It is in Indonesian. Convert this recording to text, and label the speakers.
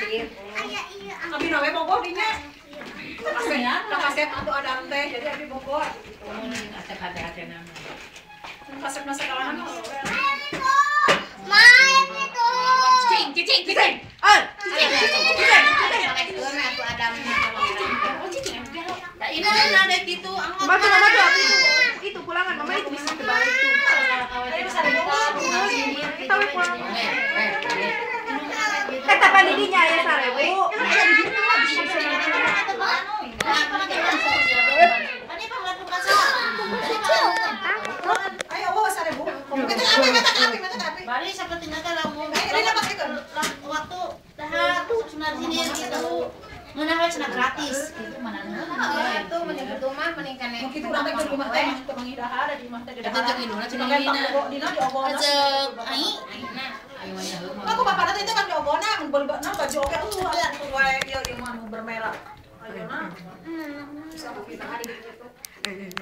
Speaker 1: Abi nawe bogoh dinya. Kaset atau ada teh jadi abi bogoh gitu.
Speaker 2: Ada nama.
Speaker 1: Kaset masa kalangan.
Speaker 3: Main itu.
Speaker 2: Cicing.
Speaker 1: Cicing.
Speaker 2: Ini ada gitu.
Speaker 1: Mama itu pulangan mama itu bisa kebalik tuh. Ayo bisa dibawa. Tahu pulang. Kata pandidinya ya sarebu. Ayo bawa sarebu. Kata api.
Speaker 2: Bali seperti nata lamun.
Speaker 1: Ini dapat itu.
Speaker 2: Waktu dah sunar sini gitu. Menawar cina gratis gitu mana
Speaker 3: Itu menyebut rumah meningkan
Speaker 1: Mungkin itu udah ke rumah teh masuk ke mangidahar ada di rumah teh.
Speaker 2: Eta teh induna cina
Speaker 1: Dina di obona.
Speaker 2: ajak ai.
Speaker 1: Aku bapak nanti itu kan di obona, mun baju oke ada wae ieu mah bermerah. Ayeuna. Sama kita hari gitu.